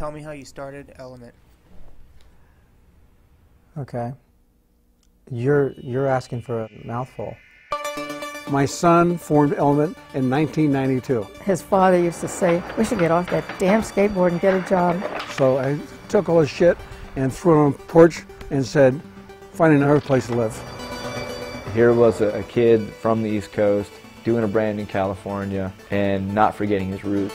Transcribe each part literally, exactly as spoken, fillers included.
Tell me how you started Element. Okay. You're, you're asking for a mouthful. My son formed Element in nineteen ninety-two. His father used to say, we should get off that damn skateboard and get a job. So I took all his shit and threw it on the porch and said, find another place to live. Here was a, a kid from the East Coast doing a brand in California and not forgetting his roots.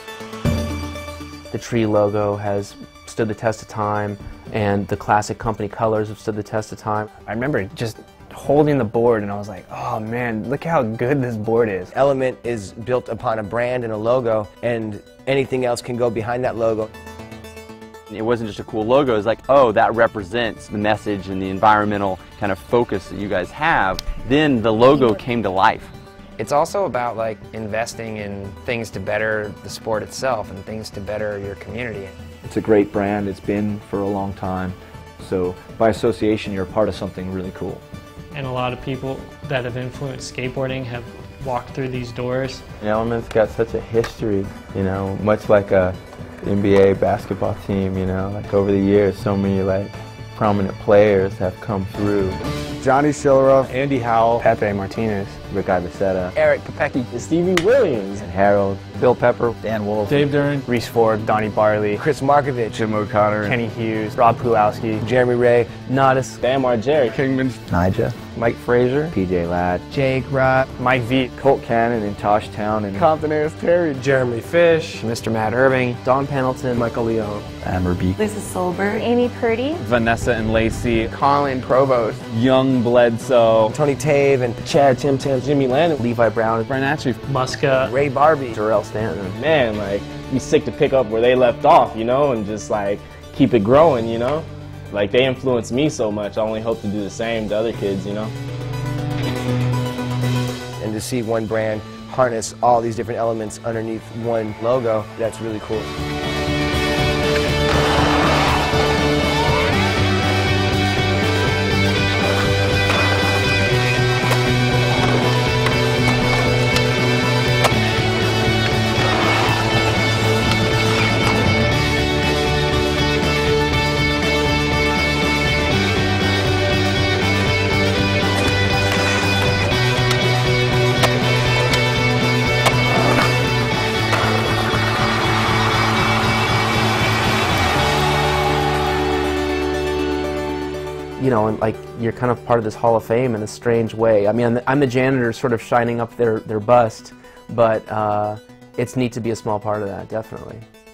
The tree logo has stood the test of time, and the classic company colors have stood the test of time. I remember just holding the board and I was like, oh man, look how good this board is. Element is built upon a brand and a logo, and anything else can go behind that logo. It wasn't just a cool logo, it was like, oh, that represents the message and the environmental kind of focus that you guys have. Then the logo came to life. It's also about like investing in things to better the sport itself and things to better your community. It's a great brand, it's been for a long time. So by association, you're a part of something really cool. And a lot of people that have influenced skateboarding have walked through these doors. Element's got such a history, you know, much like a N B A basketball team, you know, like over the years so many like prominent players have come through. Johnny Shilleroff, Andy Howell, Pepe Martinez, Rick Ivacetta, Eric Kopecki, Stevie Williams, and Harold, Bill Pepper, Dan Wolf, Dave Duran, Reese Ford, Donnie Barley, Chris Markovich, Jim O'Connor, Kenny Hughes, Rob Pulowski, Jeremy Ray, Nodis, Bam Margera, Kingman, Nija, Mike Fraser, P J Ladd, Jake Rock, Mike Veet, Colt Cannon in Toshtown, and Compton Ayers Terry, Jeremy Fish, Mister Matt Irving, Don Pendleton, Michael Leone, Amber Beek, Lisa Solberg, Amy Purdy, Vanessa and Lacey, Colin Provost, Young Bledsoe, Tony Tave, and Chad Tim Tam, Jimmy Landon, Levi Brown, Brian Atchie, Muska, Ray Barbie, Jarrell Stanton. man, like, be sick to pick up where they left off, you know, and just like keep it growing, you know. Like they influenced me so much, I only hope to do the same to other kids, you know. and to see one brand harness all these different elements underneath one logo, that's really cool. You know, and like you're kind of part of this Hall of Fame in a strange way. I mean, I'm the, I'm the janitor sort of shining up their, their bust, but uh, it's neat to be a small part of that, definitely.